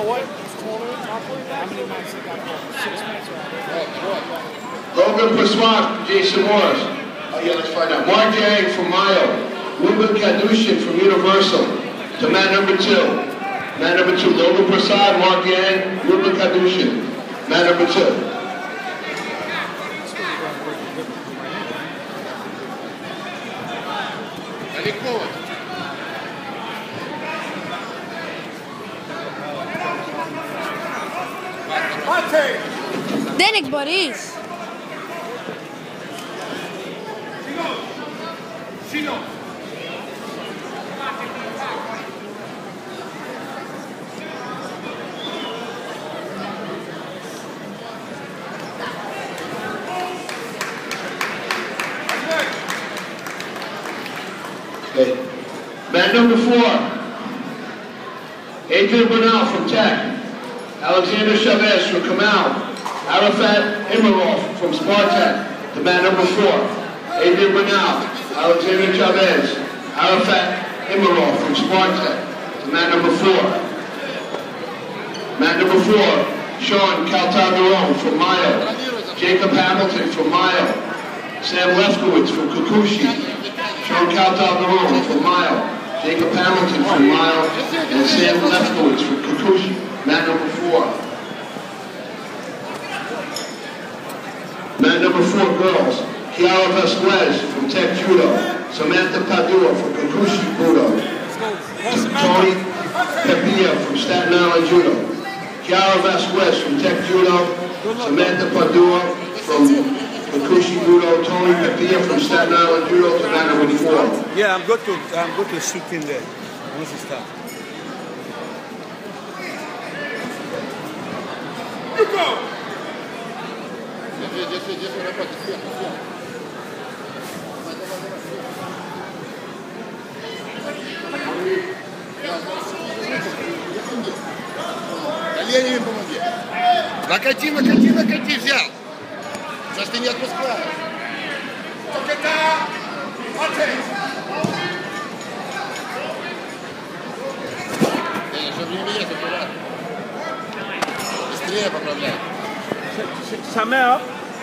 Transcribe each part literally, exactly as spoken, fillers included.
know what? It's colder. How many minutes they got? Six minutes or Logan Paswak, Jason Morris. Oh yeah, let's find out. Mark Yang from Mayo. Ruben Kadushin from Universal. To mat number two. Mat number two, Logan Prasad, Mark Yang, Ruben Kadushin. Mat number two. Danik Boris. Okay. Man number four, Adrian Bernal from Tech, Alexander Chavez from Kamal, Arafat Imarov from Spartak. The man number four, Adrian Bernal, Alexander Chavez, Arafat Imarov from Spartak. The man number four. Man number four, Sean Caltagirone from Mayo, Jacob Hamilton from Mayo, Sam Lefkowitz from Kikuchi, Sean Caltagirone from Mayo, Jacob Hamilton from Mayo, and Sam Lefkowitz from Kikuchi. Man number four. Man number four, girls, Kiara Vasquez from Tech Judo, Samantha Padua from Kikuchi Budo, Tony Pepia from Staten Island Judo, Kiara Vasquez from Tech Judo, Samantha Padua from Kikuchi Budo, Tony Pepia from Staten Island Judo to man number four. Yeah, I'm good to I'm good to shoot in there once you start. You go. Коленями помоги. Накати, накати, накати, взял. Сейчас ты не отпускаешь. Чтобы не менять, аккуратно. Быстрее поправляй. Самел.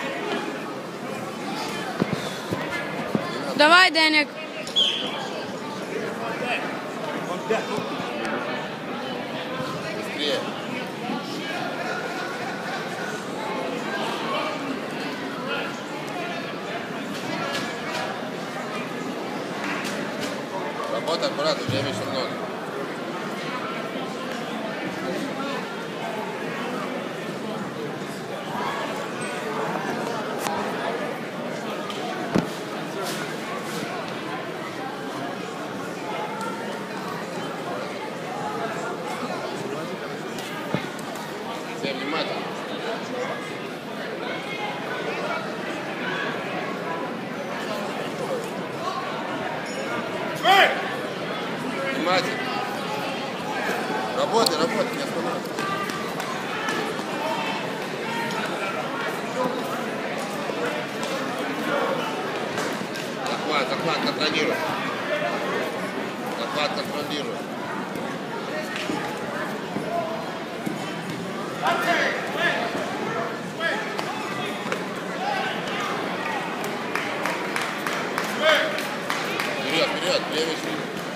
Давай, Danik. Быстрее. Работа аккуратно, время еще много. Все внимательно. Внимательно. Работай, работай, не останавливайся. Захват, захват, контролируй. Захват, контролируй. Вперед, вперед, левый шаг.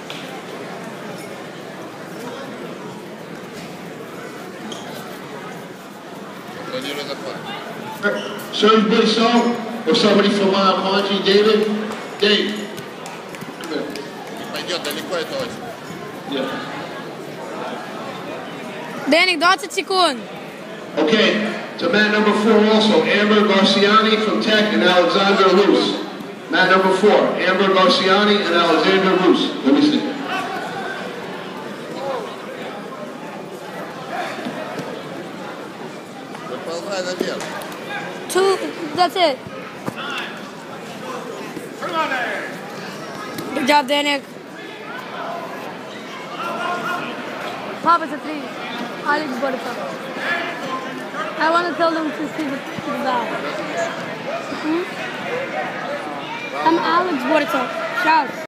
Контролируй захват. Serge Blisson or somebody from uh, Monty, David? Dave. Come here. Не пойдет далеко, это очень. Yeah. Danik, двадцать секунд. Okay, to mat number four also, Amber Garciani from Tech and Alexander Roos. Mat number four, Amber Garciani and Alexander Roos. Let me see. Выползай наверх. Two, that's it. Good job, Danik. Papa, it's a three. Alex Boricov. I want to tell them to see the back. Hmm? I'm Alex Boricov. Shout.